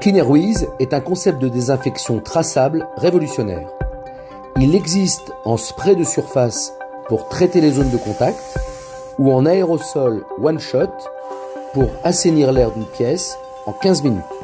Cleanerwiz est un concept de désinfection traçable révolutionnaire. Il existe en spray de surface pour traiter les zones de contact ou en aérosol one-shot pour assainir l'air d'une pièce en 15 minutes.